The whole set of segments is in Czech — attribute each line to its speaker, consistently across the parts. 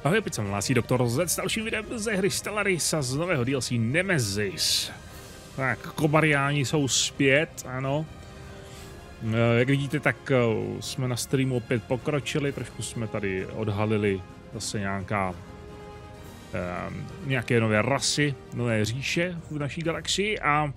Speaker 1: Ahoj, opět se hlásí doktor Z s dalším videem ze hry Stellaris a z nového DLC Nemesis. Tak, Kobariáni jsou zpět, ano. Jak vidíte, tak jsme na streamu opět pokročili, trošku jsme tady odhalili zase nějaké nové rasy, nové říše v naší galaxii a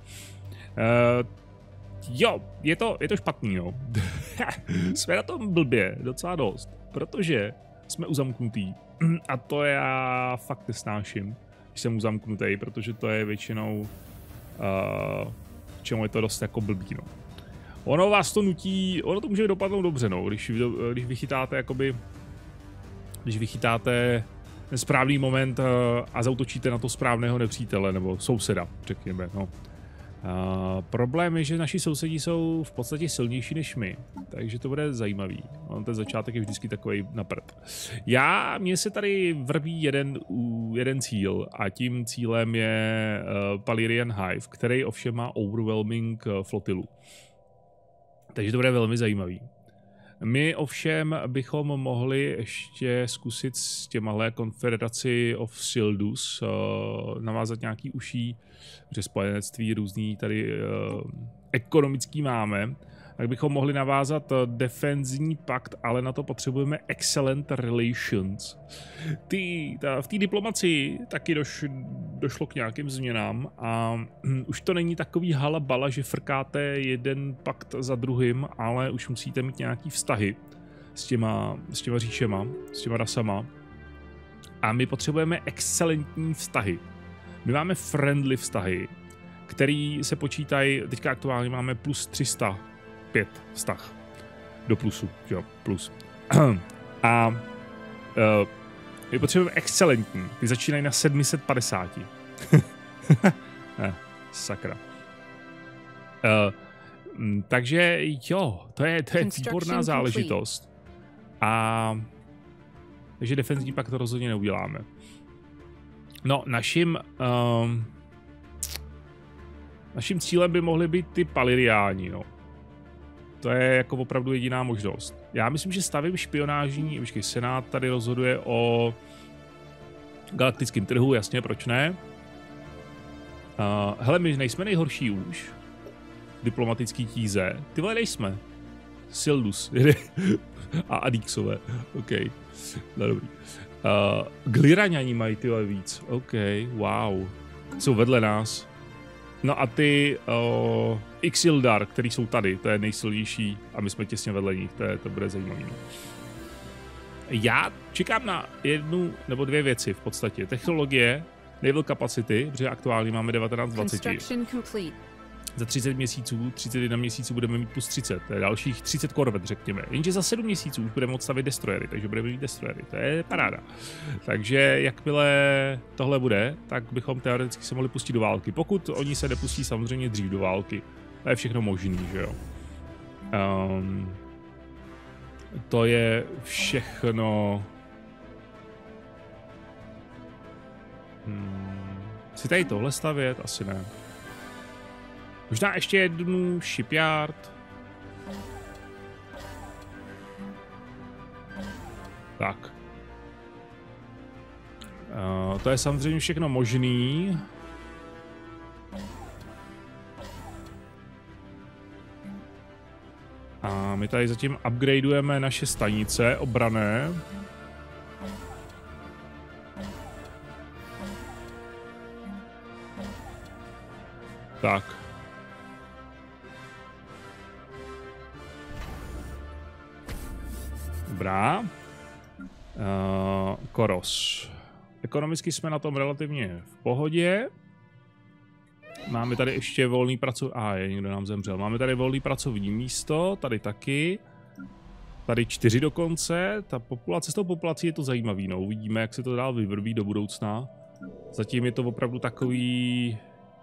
Speaker 1: jo, je to špatný, no. Jsme na tom blbě docela dost, protože jsme uzamknutý a to já fakt nesnáším, když jsem uzamknutý, protože to je většinou čemu je to dost jako blbý, no. Ono vás to nutí, ono to může dopadnout dobře, no, když vychytáte jakoby, když vychytáte ten správný moment a zaútočíte na to správného nepřítele, nebo souseda, řekněme, no. Problém je, že naši sousedí jsou v podstatě silnější než my, takže to bude zajímavý. Ten začátek je vždycky takový na prd. Mně se tady vrví jeden cíl a tím cílem je Palirian Hive, který ovšem má overwhelming flotilu. Takže to bude velmi zajímavý. My ovšem bychom mohli ještě zkusit s těmahle Confederacy of Sildus navázat nějaký uší, protože spojenectví různý tady ekonomický máme, tak bychom mohli navázat defenzní pakt, ale na to potřebujeme excellent relations. V té diplomacii taky došlo k nějakým změnám a už to není takový halabala, že frkáte jeden pakt za druhým, ale už musíte mít nějaký vztahy s těma říšema, s těma rasama. A my potřebujeme excelentní vztahy. My máme friendly vztahy, který se počítají, teďka aktuálně máme plus 305 vztah do plusu, jo, plus. A my potřebujeme excelentní, ty začínají na 750. Sakra. Takže jo, to je výborná záležitost. Takže defenzní pak to rozhodně neuděláme. No, naším cílem by mohly být ty Paliriáni, no. To je jako opravdu jediná možnost. Já myslím, že stavím špionážní, Senát tady rozhoduje o galaktickém trhu, jasně, proč ne? Hele, my nejsme nejhorší už. Diplomatický tíze. Ty vole, nejsme. Sildus. A Adixové. OK. No, dobrý. Gliraňani mají tyhle víc. OK, wow. Jsou vedle nás. No a ty Ixildar, který jsou tady, to je nejsilnější a my jsme těsně vedle nich, to bude zajímavý. Já čekám na jednu nebo dvě věci v podstatě. Technologie, naval capacity, protože aktuálně máme 1920. Za 30 měsíců, 31 měsíců budeme mít plus 30, to je dalších 30 korvet, řekněme. Jenže za 7 měsíců už budeme moct stavit destroyery, takže budeme mít destroyery, to je paráda. Takže jakmile tohle bude, tak bychom teoreticky se mohli pustit do války. Pokud oni se nepustí samozřejmě dřív do války, to je všechno možný, že jo. To je všechno... Chci tady tohle stavět? Asi ne. Možná ještě jednu shipyard. Tak. To je samozřejmě všechno možný. A my tady zatím upgradeujeme naše stanice obranné. Tak. Dobrá. Koros. Ekonomicky jsme na tom relativně v pohodě. Máme tady ještě volný někdo nám zemřel. Máme tady volný pracovní místo, tady taky. Tady 4 dokonce. S tou populací je to zajímavý, no. Uvidíme, jak se to dál vyvrbí do budoucna. Zatím je to opravdu takový...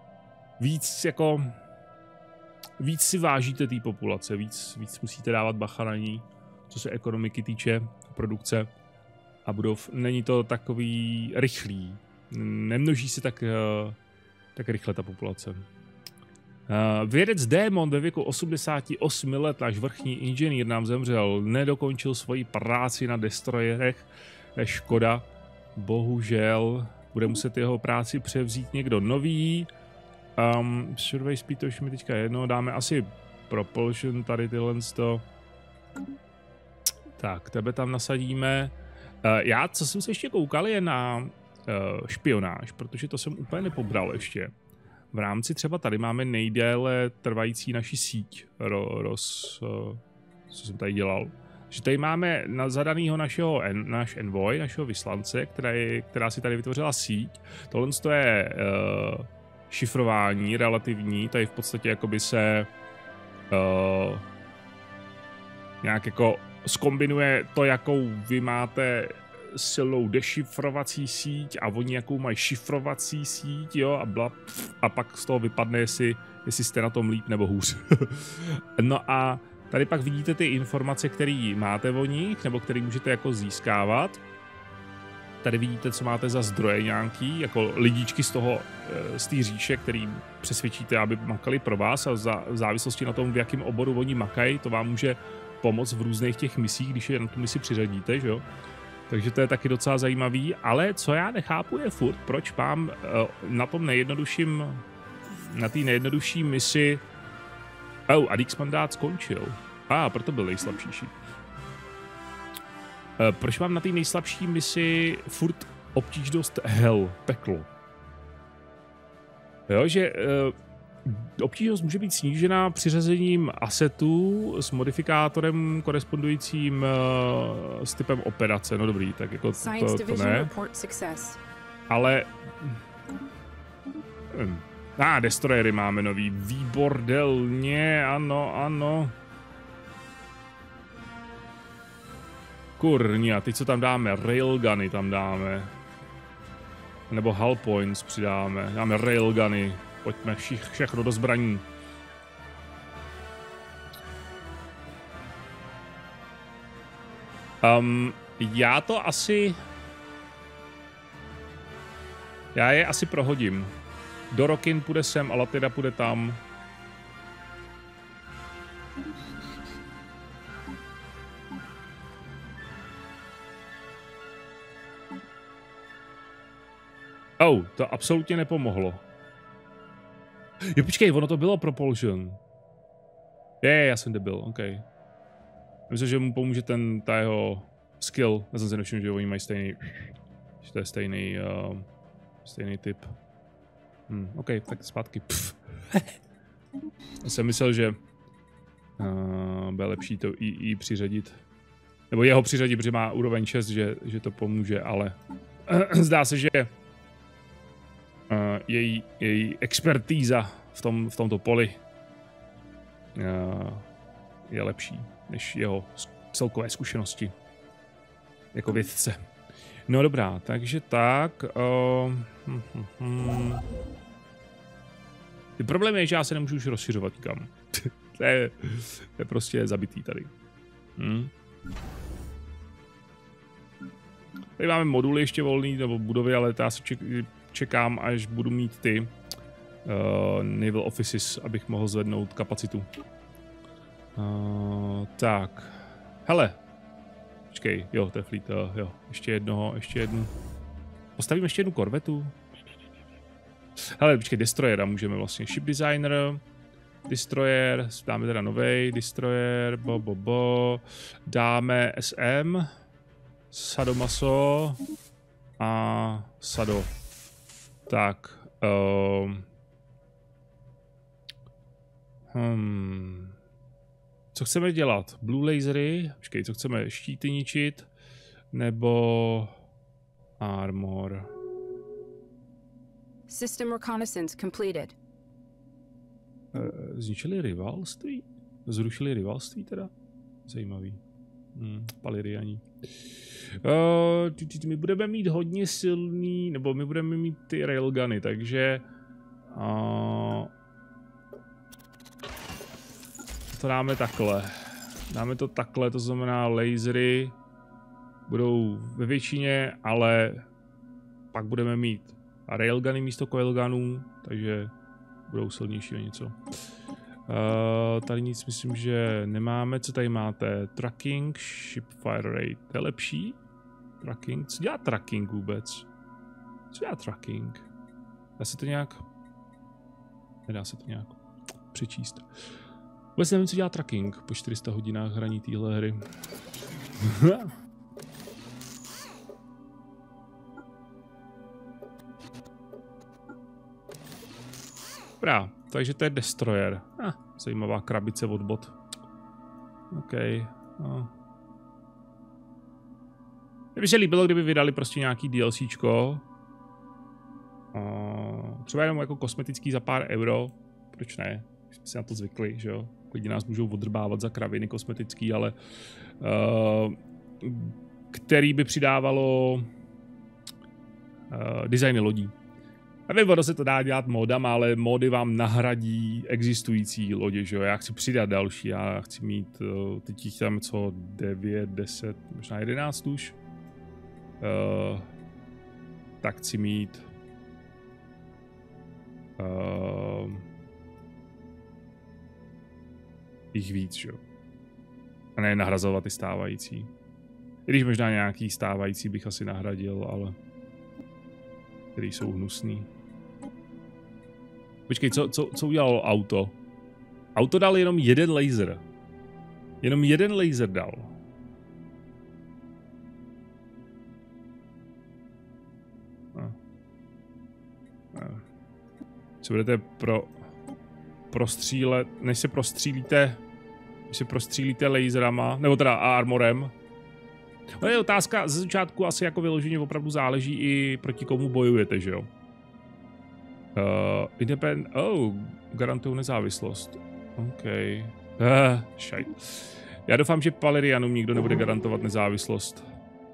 Speaker 1: Víc si vážíte té populace, víc musíte dávat bacha na ní, co se ekonomiky týče, produkce a budov. Není to takový rychlý. Nemnoží se tak rychle ta populace. Vědec Démon ve věku 88 let, náš vrchní inženýr, nám zemřel. Nedokončil svoji práci na destroyerech. Škoda. bohužel bude muset jeho práci převzít někdo nový. Survey speed, to už mi teďka jedno, dáme asi propulsion, tady tyhle to. Tak, tebe tam nasadíme. Co jsem se ještě koukal, je na špionáž, protože to jsem úplně nepobral ještě. V rámci třeba tady máme nejdéle trvající naši síť, co jsem tady dělal. Že tady máme zadanýho náš envoy, našeho vyslance, která si tady vytvořila síť. Tohle je šifrování relativní, tady v podstatě jakoby se nějak jako zkombinuje to, jakou vy máte silnou dešifrovací síť a oni jakou mají šifrovací síť, jo, a pak z toho vypadne, jestli jste na tom líp nebo hůř. No a tady pak vidíte ty informace, které máte o nich, nebo které můžete jako získávat. Tady vidíte, co máte za zdroje nějaký, jako lidíčky z té říše, který přesvědčíte, aby makali pro vás, a v závislosti na tom, v jakém oboru oni makají, to vám může pomoct v různých těch misích, když je na tu misi přiřadíte, že jo. Takže to je taky docela zajímavý, ale co já nechápu je furt, proč mám na té nejjednodušší misi Adix mandát skončil. Proto byl nejslabší šíp. Proč mám na té nejslabší misi furt obtížnost hell, peklo? Jo, že obtížnost může být snížená přiřazením asetů s modifikátorem korespondujícím s typem operace. No dobrý, tak jako to ne. Ale destroyery máme nový. Výbordelně, ano. Kurňa, teď co tam dáme? Railguny tam dáme. Nebo hull points přidáme. Dáme railguny. Pojďme všechno do zbraní. Já je asi prohodím. Dorokin půjde sem a Latida půjde tam. To absolutně nepomohlo. Jo, počkej, ono to bylo propulsion. Já jsem debil, OK. Myslím, že mu pomůže ta jeho skill. Já jsem si nevšiml, že oni mají stejný... Že to je stejný typ. OK, tak zpátky. Já jsem myslel, že bude lepší to jí přiřadit. Nebo jeho přiřadit, protože má úroveň 6, že to pomůže, ale zdá se, že její expertíza v tomto poli je lepší než jeho celkové zkušenosti jako vědce. No dobrá, takže tak. Problém je, že já se nemůžu už rozšiřovat nikam. to je prostě zabitý tady. Tady máme moduly ještě volný, nebo budovy, ale já se čekám, až budu mít ty naval offices, abych mohl zvednout kapacitu. Tak. Hele. Počkej, jo, to je fleet, jo. Ještě jednu. Postavím ještě jednu korvetu. Hele, počkej, destroyera můžeme vlastně. Ship designer, destroyer, dáme teda novej, destroyer, dáme SM, sadomaso a sado. Tak. Co chceme dělat? Blue lasery? Počkej, co chceme? Štíty ničit? Nebo armor?
Speaker 2: System reconnaissance completed.
Speaker 1: Zničili rivalství? Zrušili rivalství teda? Zajímavý. Paliriani. My budeme mít hodně silný, nebo my budeme mít ty railguny, takže to dáme takhle. Dáme to takhle, to znamená lasery budou ve většině, ale pak budeme mít railguny místo coilgunů, takže budou silnější o něco. Tady nic myslím, že nemáme. Co tady máte? Tracking, ship fire rate, to je lepší. Tracking? Co dělá tracking vůbec? Co dělá tracking? Dá se to nějak... Nedá se to nějak přečíst. Vůbec nevím, co dělá tracking po 400 hodinách hraní téhle hry. Dobrá, takže to je Destroyer. Zajímavá krabice od bot. OK. No. Mně by se líbilo, kdyby vydali prostě nějaký DLCčko. Třeba jenom jako kosmetický za pár euro. Proč ne? Jsme si na to zvykli, že jo? Lidi nás můžou odrbávat za kraviny kosmetický, ale který by přidávalo designy lodí. Nevím, ono se to dá dělat modama, ale mody vám nahradí existující lodě, že jo? Já chci přidat další, já chci mít, teď jich tam co 9, 10, možná 11 už. Tak chci mít jich víc, že jo? A ne nahrazovat ty stávající. I když možná nějaký stávající bych asi nahradil, ale který jsou hnusný. Počkej, co udělalo auto? Auto dal jenom jeden laser. Jenom jeden laser dal. Co budete prostřílet, než se prostřílíte laserama, nebo teda armorem. No je otázka, ze začátku asi jako vyloženě opravdu záleží i proti komu bojujete, že jo? Garantují nezávislost. OK. Šaj. Já doufám, že Palirianům nikdo nebude garantovat nezávislost.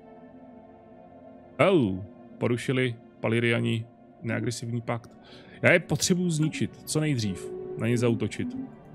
Speaker 1: Porušili Paliriani neagresivní pakt. Já je potřebuji zničit, co nejdřív. Na ně zaútočit.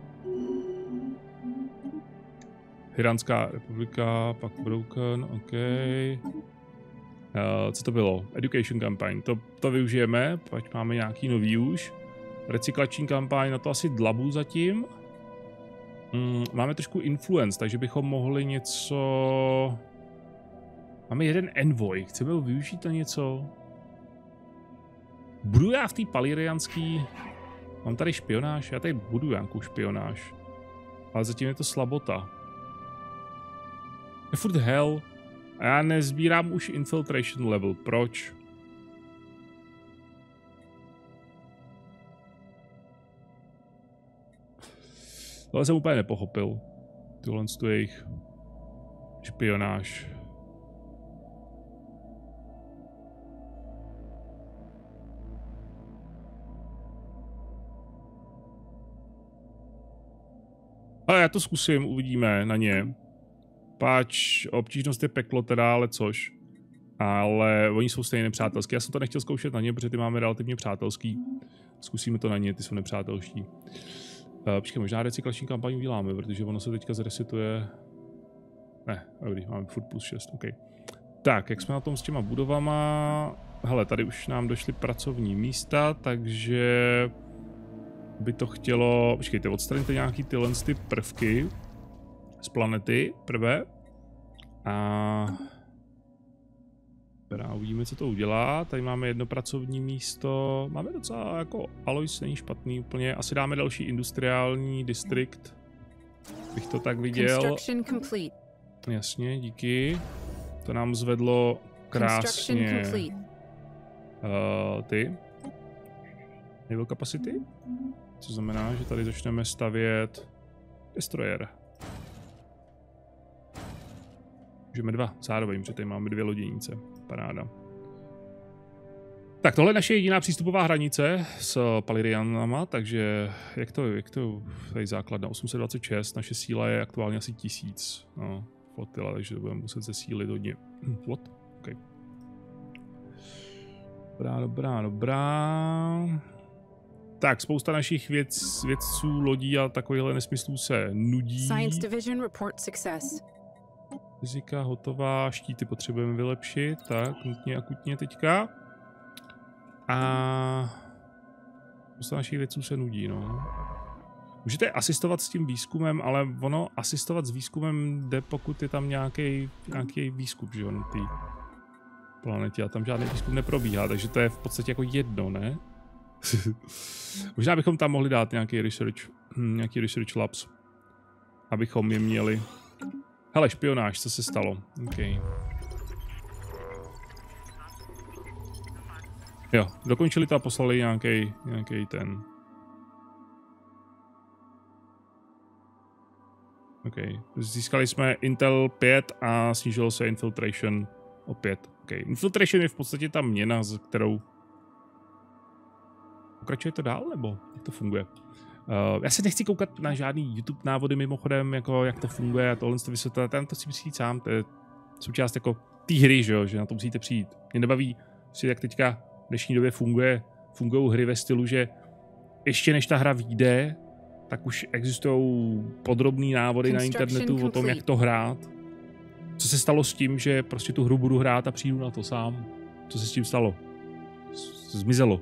Speaker 1: Iránská republika, pak Broken, OK. Co to bylo? Education campaign, to využijeme, ať máme nějaký nový už. Recyklační kampaň, na to asi dlabu zatím. Máme trošku influence, takže bychom mohli něco... Máme jeden envoy, chceme ho využít na něco? Budu já v té palirianský... Mám tady špionáž, já tady budu nějakou špionáž. Ale zatím je to slabota. Je furt hell. A já nezbírám už infiltration level. Proč? Tohle jsem úplně nepochopil. Tohle tu jejich špionáž. Ale já to zkusím, uvidíme na ně. Páč, obtížnost je peklo teda, ale což. Ale oni jsou stejně nepřátelský. Já jsem to nechtěl zkoušet na ně, protože ty máme relativně přátelský. Zkusíme to na ně, ty jsou nepřátelští. Počkej, možná recyklační kampaň uděláme, protože ono se teďka zresetuje. Ne, dobrý, máme furt plus 6, OK. Tak, jak jsme na tom s těma budovama? Hele, tady už nám došly pracovní místa, takže by to chtělo... Počkejte, odstraňte nějaký tyhle ty prvky z planety prvé. A... uvidíme, co to udělá. Tady máme jedno pracovní místo. Máme docela jako Alois není špatný úplně. Asi dáme další industriální distrikt. Bych to tak viděl. Jasně, díky. To nám zvedlo krásně ty naval capacity. Co znamená, že tady začneme stavět destroyer. Můžeme dva zároveň, protože tady máme dvě loděnice. Paráda. Tak tohle je naše jediná přístupová hranice s Palirianama, takže jak to tady základna 826, naše síla je aktuálně asi 1000. No, flotila, takže to budeme muset zesílit hodně. What? OK. Dobrá. Tak, spousta našich vědců, lodí a takovýchhle nesmyslů se nudí.
Speaker 2: Science Division report success.
Speaker 1: Fyzika hotová, štíty potřebujeme vylepšit, tak nutně akutně teďka. A spousta našich vědců se nudí, no. Můžete asistovat s tím výzkumem, ale ono asistovat s výzkumem jde, pokud je tam nějaký výzkum, že jo, planetě a tam žádný výzkum neprobíhá, takže to je v podstatě jako jedno, ne? Možná bychom tam mohli dát nějaký research labs, abychom je měli. Hele, špionáž, co se stalo? Okay. Jo, dokončili to a poslali nějaký ten. OK. Získali jsme Intel 5 a snížilo se Infiltration o 5. OK. Infiltration je v podstatě ta měna, s kterou... Pokračuje to dál, nebo jak to funguje? Já se nechci koukat na žádný YouTube návody mimochodem, jako jak to funguje a tohle to vysvětlovat. Tam to si musíte sám, to je součást jako té hry, že na to musíte přijít. Mě nebaví, jak teďka v dnešní době fungují hry ve stylu, že ještě než ta hra vyjde, tak už existují podrobný návody na internetu o tom, jak to hrát. Co se stalo s tím, že prostě tu hru budu hrát a přijdu na to sám? Co se s tím stalo? Zmizelo.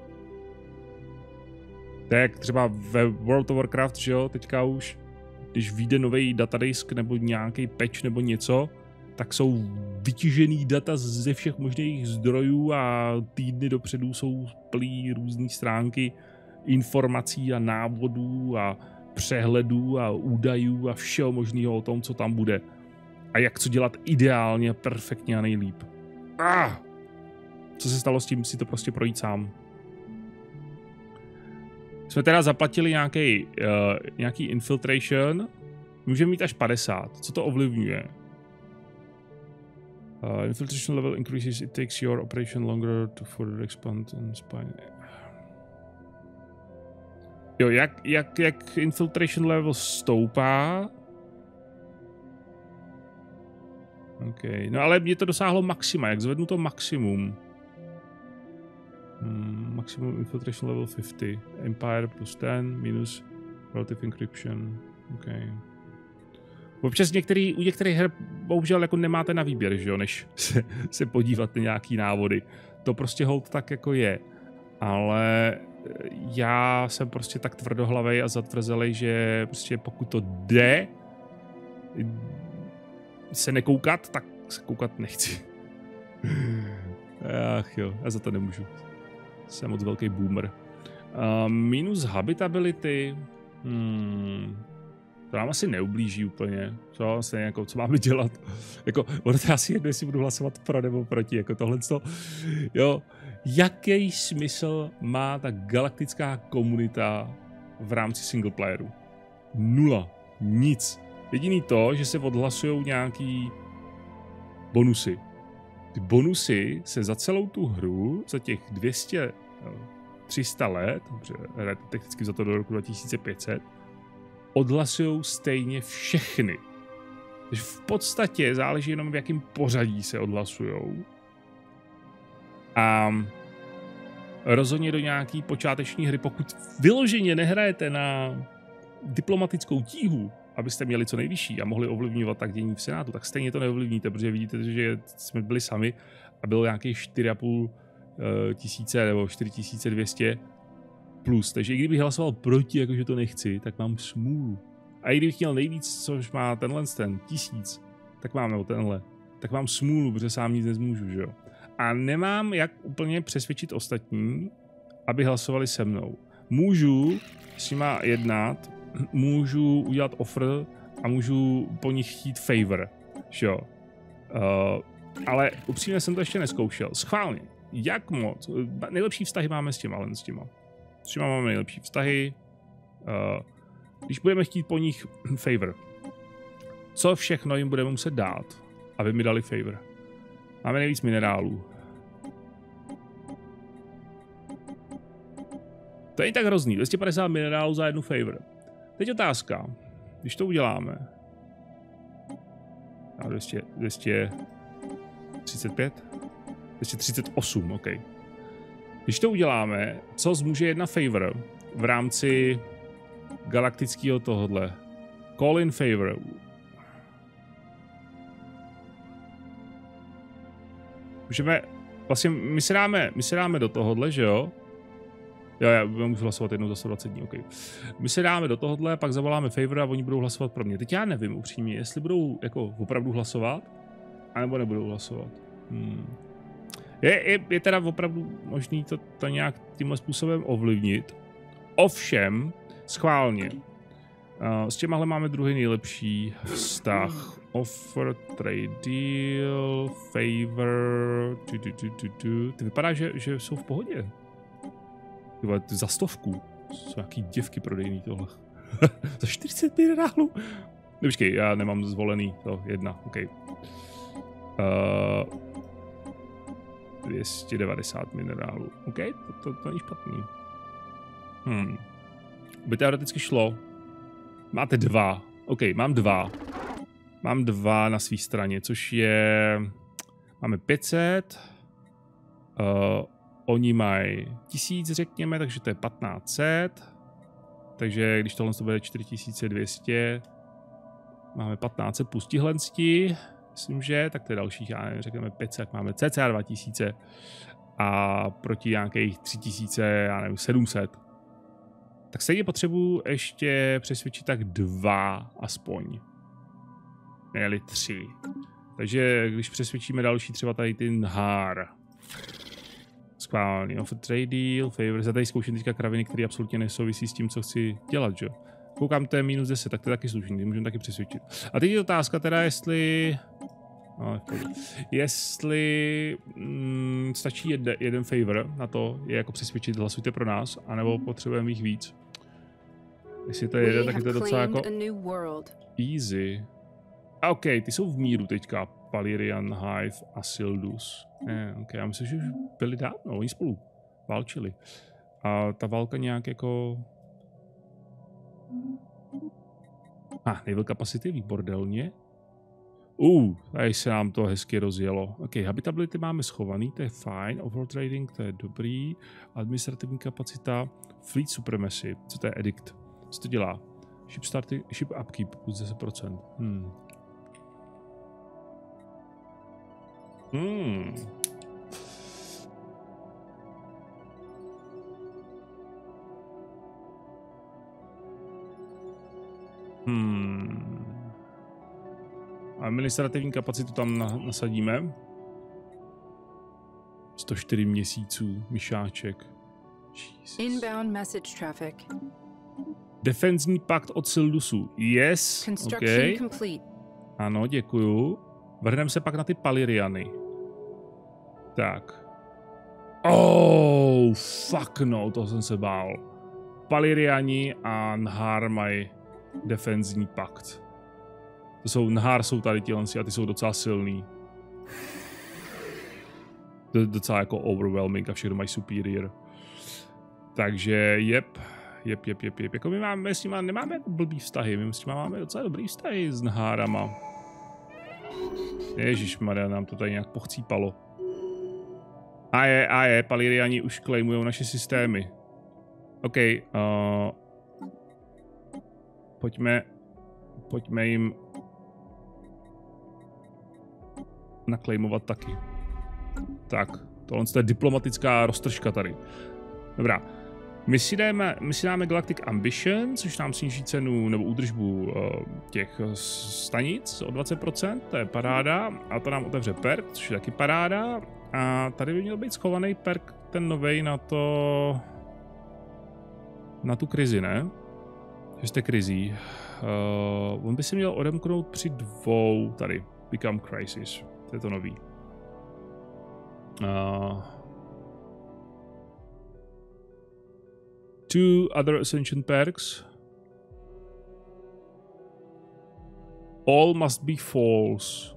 Speaker 1: Tak třeba ve World of Warcraft, že jo, teďka už, když vyjde nový datadisk nebo nějaký patch nebo něco, tak jsou vytížený data ze všech možných zdrojů a týdny dopředu jsou plný různý stránky informací a návodů a přehledů a údajů a všeho možného o tom, co tam bude. A jak co dělat ideálně, perfektně a nejlíp. Co se stalo s tím, si to prostě projít sám. Jsme teda zaplatili nějaký infiltration. Můžeme mít až 50. Co to ovlivňuje? Infiltration level increases, it takes your operation longer to further expand and spine. Jo, jak infiltration level stoupá. OK, no ale mě to dosáhlo maxima, jak zvednu to maximum. Maximum infiltration level 50. Empire plus 10 minus relative encryption. OK. Občas u některých her bohužel jako nemáte na výběr, že jo, než se podívat na nějaký návody. To prostě hold tak jako je. Ale já jsem prostě tak tvrdohlavej a zatvrzelej, že prostě pokud to jde se nekoukat, tak se koukat nechci. Ach jo, já za to nemůžu. Jsem moc velký boomer. Minus habitability. To nám asi neublíží úplně. Co máme dělat? Jako, ono to asi jedno, jestli budu hlasovat pro nebo proti. Jako tohleto. Jo, jaký smysl má ta galaktická komunita v rámci singleplayeru? Nula. Nic. Jediný to, že se odhlasujou nějaký bonusy. Ty bonusy se za celou tu hru, za těch 300 let, technicky za to do roku 2500, odhlasujou stejně všechny. Takže v podstatě záleží jenom, v jakém pořadí se odhlasujou. A rozhodně do nějaký počáteční hry, pokud vyloženě nehrajete na diplomatickou tíhu, abyste měli co nejvyšší a mohli ovlivňovat tak dění v Senátu, tak stejně to neovlivníte, protože vidíte, že jsme byli sami a bylo nějakých 4,5 tisíce nebo 4200 plus. Takže i kdybych hlasoval proti, jakože to nechci, tak mám smůlu. A i kdybych měl nejvíc, což má ten 1000, tak mám nebo tenhle, tak mám smůlu, protože sám nic nezmůžu, že jo. A nemám jak úplně přesvědčit ostatní, aby hlasovali se mnou. Můžu s nima jednat, můžu udělat offer a můžu po nich chtít favor, že jo. Ale upřímně jsem to ještě neskoušel. Schválně. Jak moc? Nejlepší vztahy máme s těma. S těma máme nejlepší vztahy. Když budeme chtít po nich favor, co všechno jim budeme muset dát, aby mi dali favor? Máme nejvíc minerálů. To je tak hrozný. 250 minerálů za jednu favor. Teď otázka. Když to uděláme. 235? 238, OK. Když to uděláme, co zmůže jedna favor v rámci galaktického tohodle? Call in favor. Můžeme, vlastně my se dáme do tohodle, že jo? Jo, já můžu hlasovat jednou za 120 dní, OK. My se dáme do tohohle, pak zavoláme favor a oni budou hlasovat pro mě. Teď já nevím upřímně, jestli budou jako opravdu hlasovat, anebo nebudou hlasovat. Je teda opravdu možný to nějak tímhle způsobem ovlivnit. Ovšem, schválně. S těmahle máme druhý nejlepší vztah. Offer, trade deal, favor. To vypadá, že jsou v pohodě. Za 100. Jsou nějaký děvky prodejný tohle. Za 40 minerálů. No, počkej, já nemám zvolený to 1, OK. 290 minerálů. OK, to není špatný. By teoreticky šlo. Máte 2. OK, mám 2. Mám 2 na své straně, což je... Máme 500. Oni mají 1000, řekněme, takže to je 1500. Takže když tohle to bude 4200, máme 1500 plus tihlenstí, myslím, že, tak to je dalších, já nevím, řekneme 500, máme cca 2000 a proti nějakých 3000, já nevím, 700. Tak stejně potřebuji ještě přesvědčit tak 2 aspoň. Ne 3. Takže když přesvědčíme další, třeba tady ty Nhar. Skválně, offer trade deal, favor. Já tady zkouším teďka kraviny, které absolutně nesouvisí s tím, co chci dělat, že? Koukám, to je minus 10, tak to je taky slušný, můžeme taky přesvědčit. A teď je otázka teda, jestli... jestli stačí jeden favor na to, je jako přesvědčit, hlasujte pro nás, anebo potřebujeme jich víc. Jestli to je jeden, tak je to docela jako easy. A OK, ty jsou v míru teďka. Palirian, Hive a Sildus. OK, já myslím, že už byli dávno, oni spolu válčili. A ta válka nějak jako... naval capacity, výbordelně. Tady se nám to hezky rozjelo. OK, habitability máme schovaný, to je fajn. Overtrading, to je dobrý. Administrativní kapacita. Fleet supremacy, co to je edict? Co to dělá? Ship upkeep, plus 10%. Administrativní kapacitu tam nasadíme. 104 měsíců, myšáček.
Speaker 2: Inbound message traffic.
Speaker 1: Defenzní pakt od Sildusu. Yes.
Speaker 2: Construction complete.
Speaker 1: Ano, děkuju. Vrhneme se pak na ty Paliriany. Tak. Fuck no, toho jsem se bál. Paliriani a Nhar mají defenzní pakt. Nhar jsou tady tilenci a ty jsou docela silný. To je docela jako overwhelming a všechno mají superior. Takže jep. Jako my máme s nima, nemáme jako blbý vztahy, my s nima máme docela dobrý vztahy s Nhárama. Ježišmarja, nám to tady nějak pochcípalo. Paliriani už claimujou naše systémy. OK, pojďme jim naklejmovat taky. Tak, tohle je diplomatická roztržka tady. Dobrá. My si dáme Galactic Ambition, což nám sníží cenu nebo údržbu těch stanic o 20%, to je paráda. A to nám otevře perk, což je taky paráda. A tady by měl být schovaný perk, ten novej na tu krizi, ne? Že jste krizí. On by se měl odemknout při 2, tady, Become Crisis, to je to nový. Two other Ascension perks. All must be false.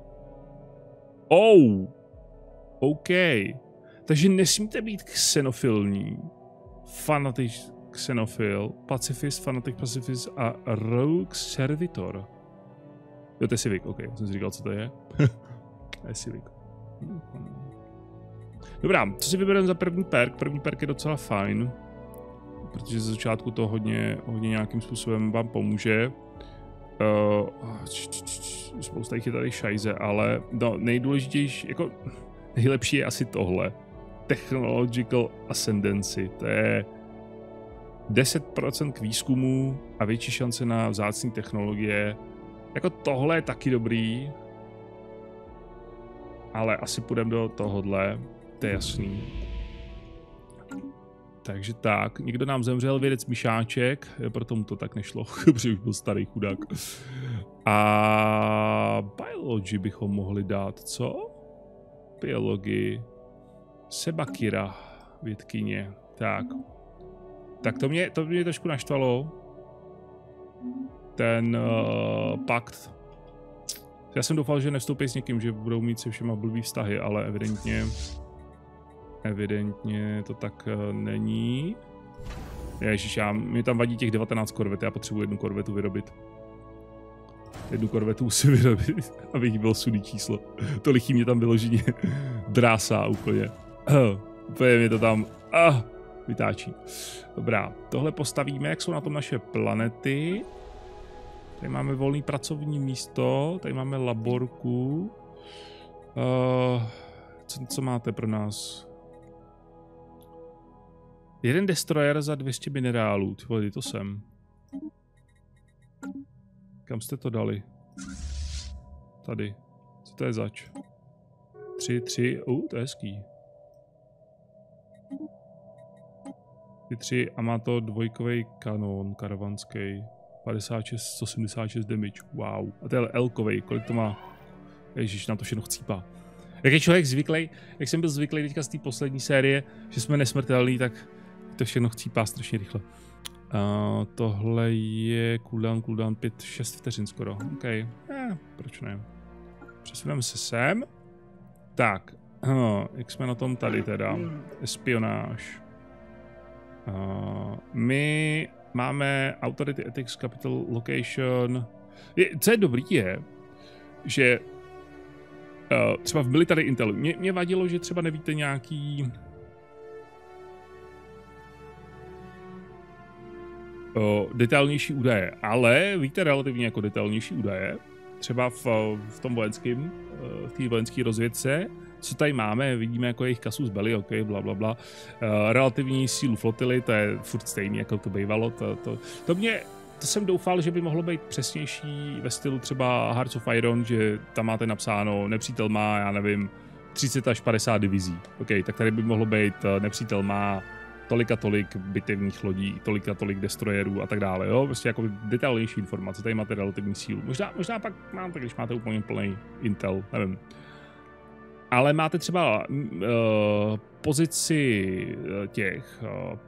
Speaker 1: OK. Takže nesmíte být xenofilní. Fanatic xenofil, pacifist, fanatic pacifist a rogue servitor. Jo, to je Civic, OK. Jsem si říkal, co to je. To je Civic. Dobrá, co si vybereme za první perk? První perk je docela fajn. Protože ze začátku to hodně nějakým způsobem vám pomůže. Spousta jich je tady šajze, ale nejdůležitější, jako nejlepší je asi tohle. Technological Ascendancy. To je 10% k výzkumu a větší šance na vzácné technologie. Jako tohle je taky dobrý, ale asi půjdeme do tohohle. To je jasný. Takže tak, někdo nám zemřel, vědec Myšáček, proto mu to tak nešlo, protože už byl starý chudák. A biology bychom mohli dát, co? Biologii. Sebakira, vědkyně. Tak to mě trošku naštvalo. Ten pakt. Já jsem doufal, že nevstoupí s někým, že budou mít se všema blbý vztahy, ale evidentně to tak není. Ježiš, mě tam vadí těch 19 korvet, já potřebuji 1 korvetu vyrobit. 1 korvetu musím vyrobit, abych byl sudý číslo. To lichý mě tam vyloženě drásá úplně. Úplně mě to tam vytáčí. Dobrá, tohle postavíme, jak jsou na tom naše planety. Tady máme volný pracovní místo, tady máme laborku. Co máte pro nás? 1 destroyer za 200 minerálů, tyhle, to sem. Kam jste to dali? Tady. Co to je zač? 3, to je hezký. 3 a má to dvojkový kanon karavanský. 56, 176 damage, wow. A to je L-kovej, kolik to má? Ježiš, nám to všechno chcípá. Jak je člověk zvyklý, jak jsem byl zvyklý teďka z té poslední série, že jsme nesmrtelní, tak to všechno chcípá strašně rychle. Tohle je cooldown 5-6 vteřin skoro, OK. Proč ne? Přesuneme se sem. Tak, jak jsme na tom tady teda? Espionáž. My máme Authority, Ethics, Capital, Location. Co je dobrý je, že třeba v Military Intel mě vadilo, že třeba nevíte nějaký detailnější údaje, ale víte relativně jako detailnější údaje, třeba v tom vojenském, v té vojenské rozvědce, co tady máme, vidíme jako jejich casus belli, ok, blablabla, relativní sílu flotily, to je furt stejný, jako to bývalo, to jsem doufal, že by mohlo být přesnější ve stylu třeba Hearts of Iron, že tam máte napsáno, nepřítel má, já nevím, 30 až 50 divizí, ok, tak tady by mohlo být, nepřítel má tolik a tolik bitevních lodí, tolik a tolik destroyerů a tak dále, jo, prostě jako detailnější informace, tady máte relativní sílu, možná pak máte, když máte úplně plný Intel, nevím. Ale máte třeba pozici těch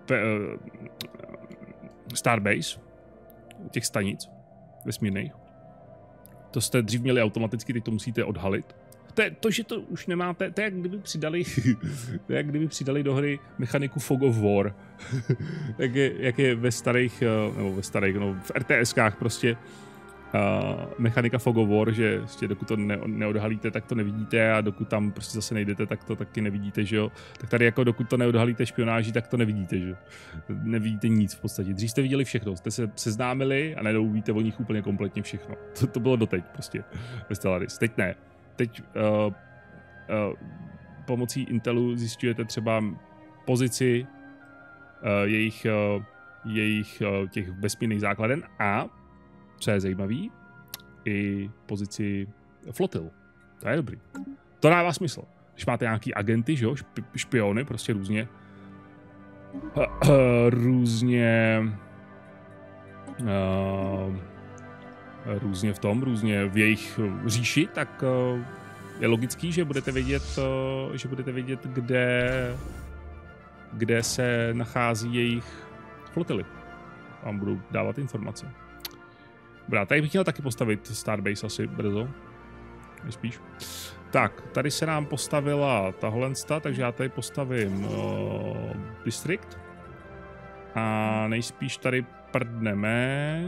Speaker 1: Starbase, těch stanic vesmírných. To jste dřív měli automaticky, teď to musíte odhalit. To, že to už nemáte, to je jak kdyby přidali do hry mechaniku Fog of War. jak je ve starých, v RTSkách prostě mechanika Fog of War, že prostě dokud to neodhalíte, tak to nevidíte a dokud tam prostě zase nejdete, tak to taky nevidíte, že jo. Tak tady jako dokud to neodhalíte špionáží, tak to nevidíte, že jo. Nevidíte nic v podstatě. Dřív jste viděli všechno, jste se seznámili a najednou víte o nich úplně kompletně všechno. To bylo doteď prostě ve Stellaris. Teď ne. Teď pomocí Intelu zjišťujete třeba pozici jejich těch vesmírných základen a co je zajímavý, i pozici flotil. To je dobrý. To dává smysl. Když máte nějaký agenty, že jo, špiony, prostě různě různě v jejich říši, tak je logický, že budete vědět, kde se nachází jejich flotily. Vám budou dávat informace. Dobrá, tady bych měl taky postavit Starbase asi brzo. Nejspíš. Tak, tady se nám postavila tahle, takže já tady postavím District. A nejspíš tady prdneme.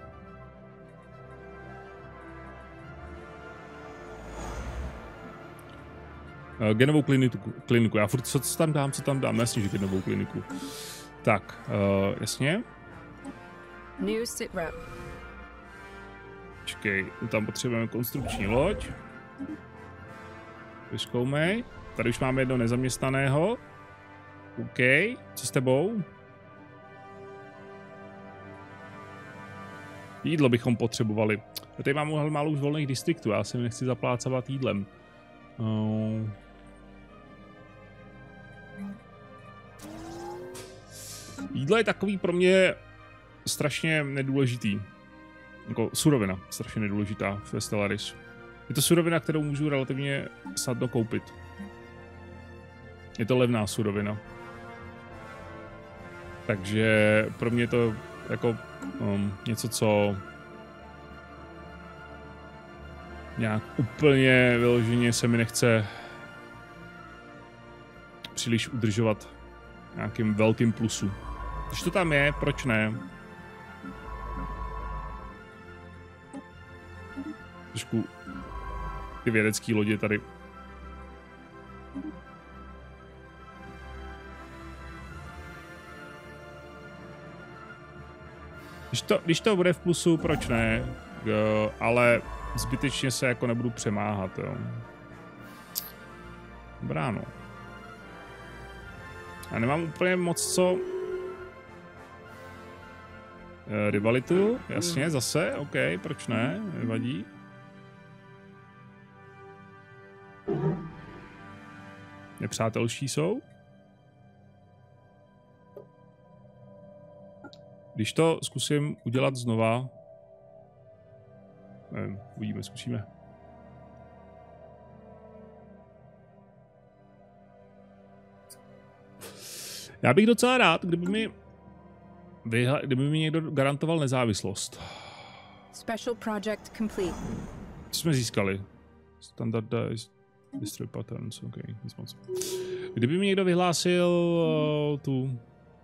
Speaker 1: Genovou kliniku. Já furt co tam dám? Jasně, že genovou kliniku. Tak, jasně.
Speaker 2: New sit rep.
Speaker 1: Počkej, tam potřebujeme konstrukční loď. Vyzkoumej. Tady už máme jednoho nezaměstnaného. OK, co s tebou? Jídlo bychom potřebovali. Tady mám málo už volných distriktů, já se nechci zaplácavat jídlem. Jídlo je takový pro mě strašně nedůležitý. Jako surovina, strašně nedůležitá ve Stellaris. Je to surovina, kterou můžu relativně snadno koupit. Je to levná surovina. Takže pro mě je to jako něco, co nějak úplně vyloženě se mi nechce příliš udržovat nějakým velkým plusu. Když to tam je, proč ne? Trošku ty vědecké lodě tady. Když to bude v plusu, proč ne? Ale zbytečně se jako nebudu přemáhat, jo. Dobrá, no. Já nemám úplně moc co... Rivalitu, jasně, zase, OK, proč ne, nevadí. Nepřátelští jsou. Když to zkusím udělat znova, nevím, uvidíme, zkusíme. Já bych docela rád, kdyby mi někdo garantoval nezávislost.
Speaker 2: Special project complete.
Speaker 1: Co jsme získali? Standardized destroy patterns, OK, nic moc. Kdyby mi někdo vyhlásil tu...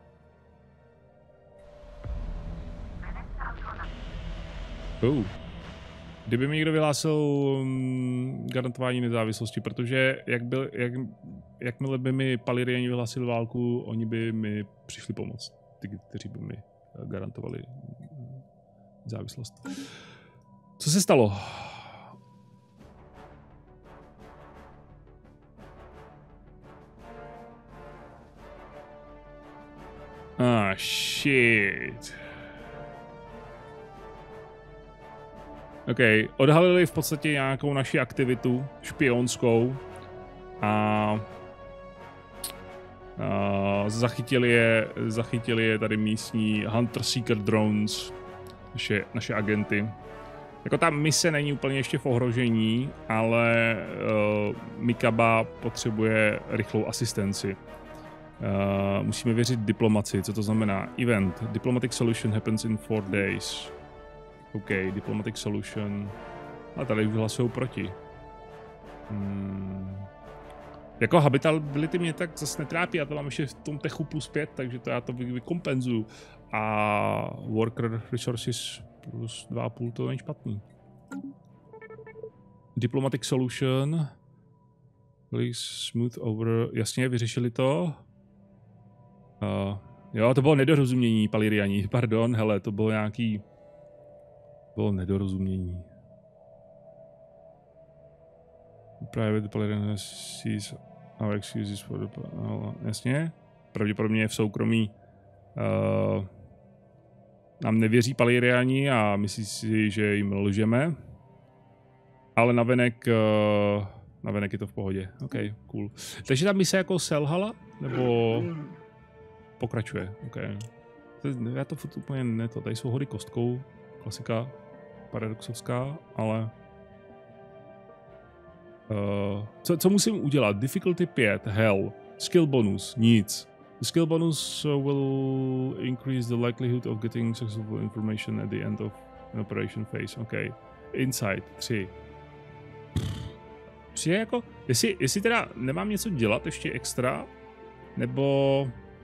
Speaker 1: Kdyby mi někdo vyhlásil garantování nezávislosti, protože jakmile by mi Paliriani vyhlásili válku, oni by mi přišli pomoct. Ty, kteří by mi garantovali nezávislost. Co se stalo? Shit. OK, odhalili v podstatě nějakou naši aktivitu špionskou a zachytili je tady místní Hunter Seeker drones, naše agenty. Jako ta mise není úplně ještě v ohrožení, ale Mikaba potřebuje rychlou asistenci. Musíme věřit diplomaci, co to znamená? Event, diplomatic solution happens in 4 days. OK, diplomatic solution. A tady vyhlasují proti. Jako habitability mě tak zase netrápí, já to mám ještě v tom techu +5, takže to já to vykompenzuju. A worker resources +2,5 to není špatný. Diplomatic solution. Please smooth over. Jasně, vyřešili to. Jo, to bylo nedorozumění, Paliriani. Pardon, hele, to bylo nějaký... Bylo nedorozumění. Private Paliriani sees our excuses for the... Jasně. Pravděpodobně v soukromí nám nevěří Paliriani a myslí si, že jim lžeme. Ale navenek je to v pohodě. OK, cool. Takže ta mise jako selhala? Nebo pokračuje? OK. Já to furt úplně neto. Tady jsou hody kostkou. Klasika. Paradoxovská, ale... Co musím udělat? Difficulty 5, hell. Skill bonus, nic. The skill bonus will increase the likelihood of getting successful information at the end of an operation phase. OK. Insight, 3. Přijde jako... Jestli teda nemám něco dělat ještě extra, nebo...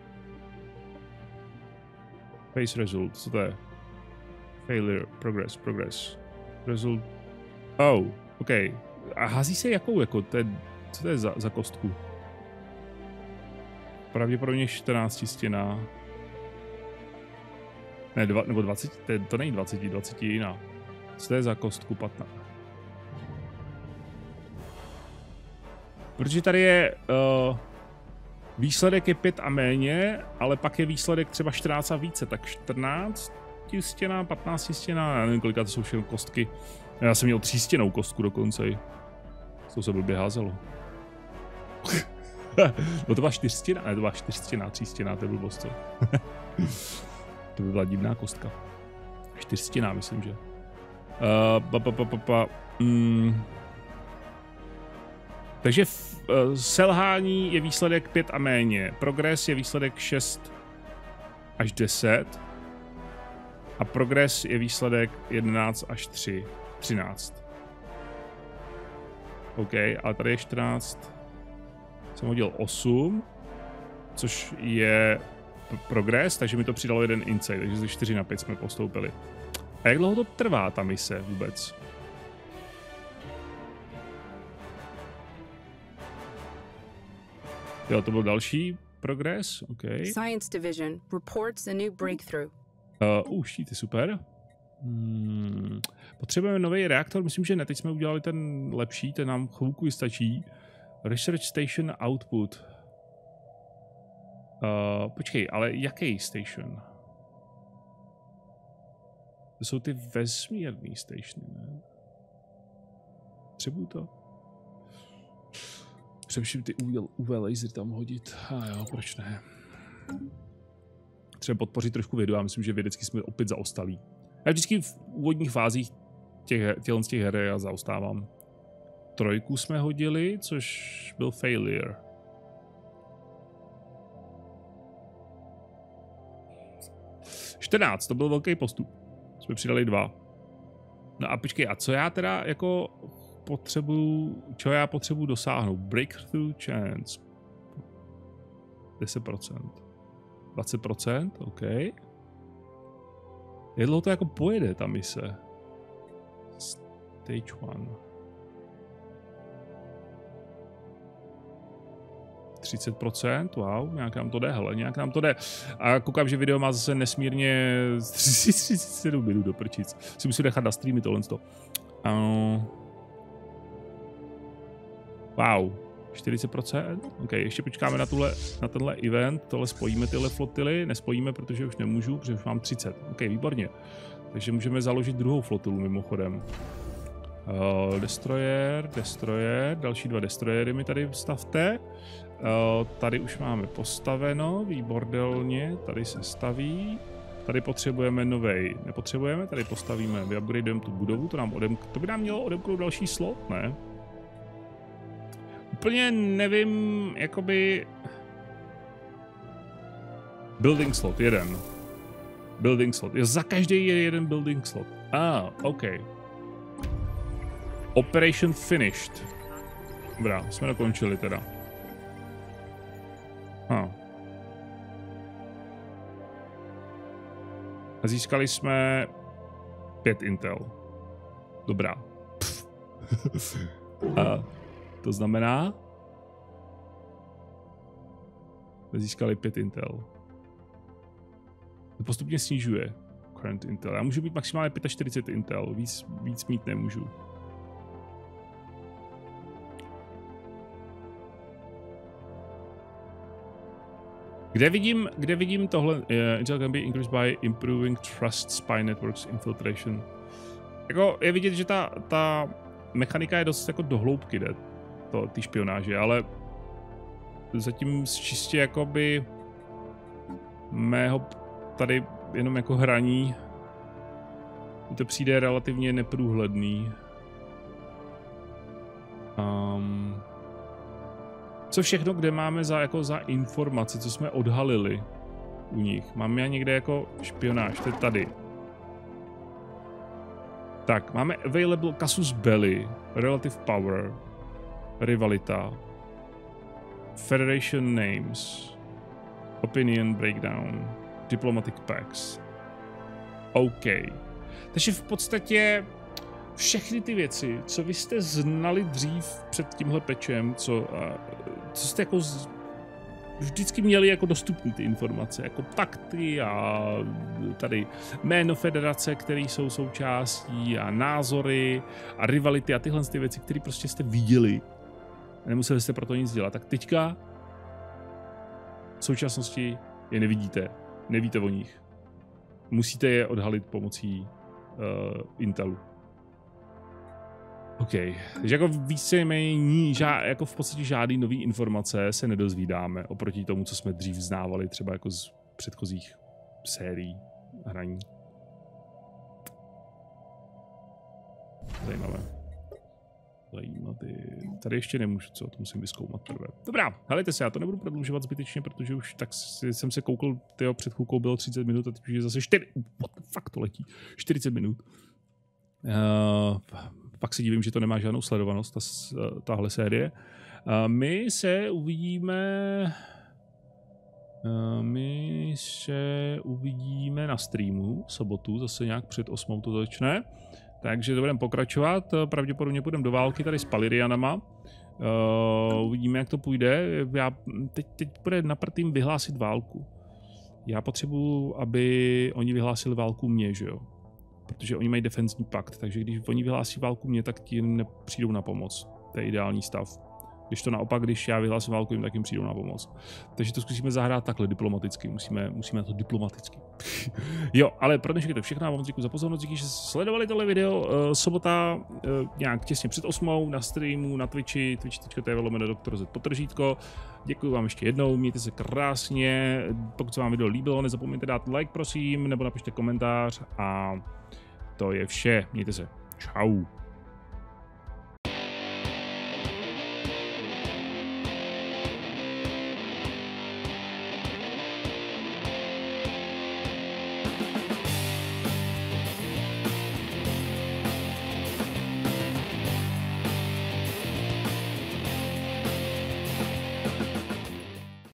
Speaker 1: Phase result, co to je? Failure, progress. Result. Oh, OK. A hází se jakou, jako, co to je za kostku? Pravděpodobně 14 stěná. Ne, nebo 20, to není 20 jiná. Co to je za kostku? 15. Protože tady je výsledek je 5 a méně, ale pak je výsledek třeba 14 a více, tak 14 stěná, 15 stěná, já nevím, kolika to jsou všechno kostky. Já jsem měl 3stěnou kostku dokonce. To se blbě házelo. No to byla 4stěná, ne, to byla 4stěná, 3stěná, to byl blbost, co? To by byla divná kostka. 4stěná, myslím, že. Takže selhání je výsledek 5 a méně. Progres je výsledek 6 až 10. A progres je výsledek 11 až 13. OK, ale tady je 14. Jsem hodil 8, což je progres, takže mi to přidalo 1 insight, takže ze 4 na 5 jsme postoupili. A jak dlouho to trvá, ta mise vůbec? Jo, to byl další progres, OK.
Speaker 2: Science Division reports a new breakthrough.
Speaker 1: Štíty, super. Potřebujeme nový reaktor, myslím, že ne, teď jsme udělali ten lepší, ten nám chvilku stačí. Research Station Output. Počkej, ale jaký station? To jsou ty vesmírný stationy, ne? Potřebuju to? Především ty UV laser tam hodit. A jo, proč ne? Třeba podpořit trošku vědu, já myslím, že vědecky jsme opět zaostalí. Já vždycky v úvodních fázích těch her já zaostávám. 3 jsme hodili, což byl failure. To byl velký postup. Jsme přidali 2. No a počkej, a co já teda jako čeho já potřebuju dosáhnout? Breakthrough chance. 10%. 20%, OK. Jak dlouho to jako pojede, ta mise? Stage 1. 30%, wow, nějak nám to jde, hele, nějak nám to jde. A koukám, že video má zase nesmírně 37 minut do prčic. Si musím nechat na streamy tohle. Wow, 40%? OK, ještě počkáme na tenhle event, tohle spojíme tyhle flotily, nespojíme, protože už nemůžu, protože už mám 30. OK, výborně. Takže můžeme založit druhou flotilu mimochodem. Destroyer, další 2 destroyery mi tady stavte. Tady už máme postaveno, výbordelně, tady se staví. Tady potřebujeme novej, nepotřebujeme, tady postavíme, vyupgradujeme tu budovu, to by nám mělo odemknout další slot, ne? Úplně nevím, jakoby... Building slot, 1. Building slot, za každý je 1 building slot. OK. Operation finished. Dobrá, jsme dokončili teda. A získali jsme 5 intel. Dobrá. A to znamená... Získali 5 intel. To postupně snižuje current intel. Já můžu mít maximálně 45 intel, víc mít nemůžu. Kde vidím tohle? Intel can be increased by improving trust spy networks infiltration. Jako je vidět, že ta mechanika je dost jako do hloubky, ty špionáže, ale zatím čistě jakoby mého tady jenom jako hraní to přijde relativně neprůhledný. Co všechno, kde máme za informace, co jsme odhalili u nich? Mám já někde jako špionáž, to je tady. Tak, máme available casus belli, relative power, rivalita, federation names, opinion breakdown, diplomatic pacts. OK. Takže v podstatě všechny ty věci, co vy jste znali dřív před tímhle pečem, co jste jako vždycky měli jako dostupné ty informace, jako pakty a tady jméno federace, které jsou součástí a názory a rivality a tyhle ty věci, které prostě jste viděli. Nemuseli jste pro to nic dělat. Tak teďka v současnosti je nevidíte, nevíte o nich. Musíte je odhalit pomocí Intelu. OK, takže jako víceméně jako v podstatě žádný nový informace se nedozvídáme oproti tomu, co jsme dřív znávali třeba jako z předchozích sérií hraní. Zajímavé. Tady ještě nemůžu, co? To musím vyzkoumat prvé. Dobrá, helejte se, já to nebudu prodlužovat zbytečně, protože už tak jsem se koukl, tyjo, před chvilkou bylo 30 minut a teď už je zase 40 minut. Pak se divím, že to nemá žádnou sledovanost, tahle série. My se uvidíme na streamu v sobotu, zase nějak před 8 to začne. Takže to budeme pokračovat, pravděpodobně půjdeme do války tady s Palirianama. Uvidíme, jak to půjde. Teď bude na prd vyhlásit válku. Já potřebuji, aby oni vyhlásili válku mně, že jo? Protože oni mají defenzní pakt, takže když oni vyhlásí válku mně, tak ti nepřijdou na pomoc. To je ideální stav. Když to naopak, když já vyhlásím válku jim, tak jim přijdou na pomoc. Takže to zkusíme zahrát takhle diplomaticky, musíme na to diplomaticky. Jo, ale pro dnešek je to všechno, vám děkuji za pozornost, díky, že jste sledovali tohle video. Sobota nějak těsně před 8 na streamu, na Twitchi, twitch.tv/Dr.Z. Děkuji vám ještě jednou, mějte se krásně, pokud se vám video líbilo, nezapomeňte dát like, prosím, nebo napište komentář a to je vše, mějte se, čau.